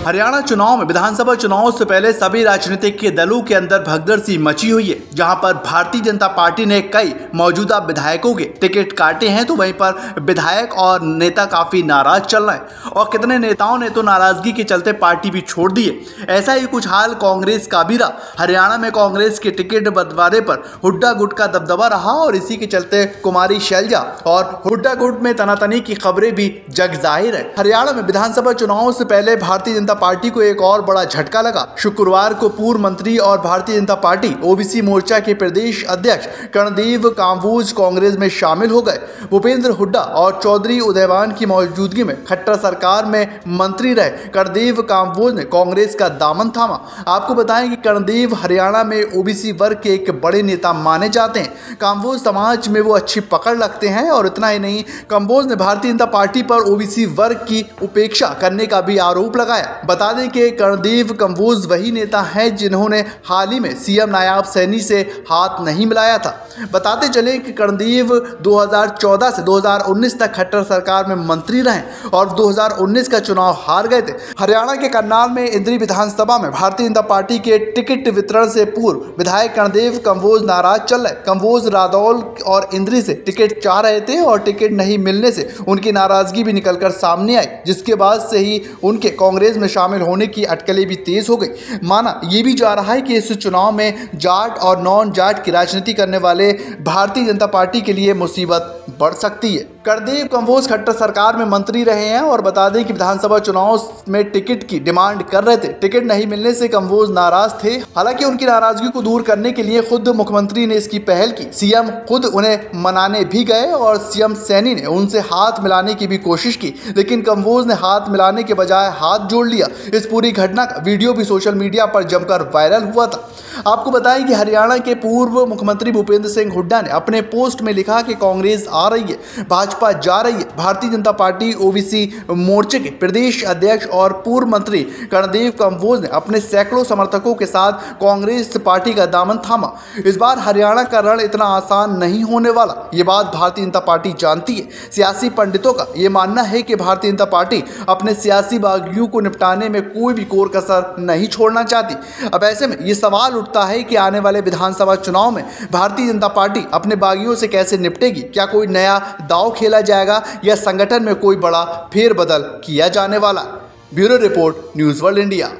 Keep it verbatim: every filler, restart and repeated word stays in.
हरियाणा चुनाव में विधानसभा चुनाव से पहले सभी राजनीतिक के दलों के अंदर भगदड़ सी मची हुई है। जहां पर भारतीय जनता पार्टी ने कई मौजूदा विधायकों के टिकट काटे हैं, तो वहीं पर विधायक और नेता काफी नाराज चल रहे हैं और कितने नेताओं ने तो नाराजगी के चलते पार्टी भी छोड़ दी है। ऐसा ही कुछ हाल कांग्रेस का भी रहा। हरियाणा में कांग्रेस के टिकट बंटवारे पर हुड्डा गुट का दबदबा रहा और इसी के चलते कुमारी शैलजा और हुड्डा गुट में तनातनी की खबरें भी जग जाहिर है। हरियाणा में विधानसभा चुनाव से पहले भारतीय जनता पार्टी को एक और बड़ा झटका लगा। शुक्रवार को पूर्व मंत्री और भारतीय जनता पार्टी ओबीसी मोर्चा के प्रदेश अध्यक्ष कर्णदेव कांबोज कांग्रेस में शामिल हो गए। भूपेंद्र हुड्डा और चौधरी उदयवान की मौजूदगी में खट्टर सरकार में मंत्री रहे कर्णदेव कांबोज ने कांग्रेस का दामन थामा। आपको बताएं कि कर्णदेव हरियाणा में ओबीसी वर्ग के एक बड़े नेता माने जाते हैं। कांबोज समाज में वो अच्छी पकड़ रखते हैं और इतना ही नहीं, कांबोज ने भारतीय जनता पार्टी पर ओबीसी वर्ग की उपेक्षा करने का भी आरोप लगाया। बता दें कि कर्णदेव कांबोज वही नेता हैं जिन्होंने हाल ही में सीएम नायब सैनी से हाथ नहीं मिलाया था। बताते चले कि कर्णदेव दो हज़ार चौदह से दो हज़ार उन्नीस तक खट्टर सरकार में मंत्री रहे और दो हज़ार उन्नीस का चुनाव हार गए थे। हरियाणा के करनाल में इंद्री विधानसभा में भारतीय जनता पार्टी के टिकट वितरण से पूर्व विधायक कर्णदेव कांबोज नाराज चल रहे। कांबोज रादौल और इंद्री से टिकट चाह रहे थे और टिकट नहीं मिलने से उनकी नाराजगी भी निकलकर सामने आई, जिसके बाद से ही उनके कांग्रेस में शामिल होने की अटकलें भी तेज हो गई। माना यह भी जा रहा है कि इस चुनाव में जाट और नॉन जाट की राजनीति करने वाले भारतीय जनता पार्टी के लिए मुसीबत बढ़ सकती है। कर्णदेव कांबोज खट्टर सरकार में मंत्री रहे हैं और बता दें कि विधानसभा चुनाव में टिकट की डिमांड कर रहे थे। टिकट नहीं मिलने से कांबोज नाराज थे। हालांकि उनकी नाराजगी को दूर करने के लिए खुद मुख्यमंत्री ने इसकी पहल की। सीएम खुद उन्हें मनाने भी गए और सीएम सैनी ने उनसे हाथ मिलाने की भी कोशिश की, लेकिन कांबोज ने हाथ मिलाने के बजाय हाथ जोड़ लिया। इस पूरी घटना का वीडियो भी सोशल मीडिया पर जमकर वायरल हुआ था। आपको बताएं कि हरियाणा के पूर्व मुख्यमंत्री भूपेंद्र सिंह हुड्डा ने अपने पोस्ट में लिखा कि कांग्रेस आ रही है, भाजपा जा रही है। भारतीय जनता पार्टी ओबीसी मोर्चे के प्रदेश अध्यक्ष और पूर्व मंत्री कर्णदेव कांबोज ने अपने सैकड़ों समर्थकों के साथ कांग्रेस पार्टी का दामन थामा। इस बार हरियाणा का रण इतना आसान नहीं होने वाला, ये बात भारतीय जनता पार्टी जानती है। सियासी पंडितों का यह मानना है कि भारतीय जनता पार्टी अपने सियासी बागियों को निपटाने में कोई भी कोर कसर नहीं छोड़ना चाहती। अब ऐसे में ये सवाल उठता है कि आने वाले विधानसभा चुनाव में भारतीय जनता पार्टी अपने बागियों से कैसे निपटेगी। क्या कोई नया दांव खेला जाएगा या संगठन में कोई बड़ा फेरबदल किया जाने वाला। Bureau report, news world India.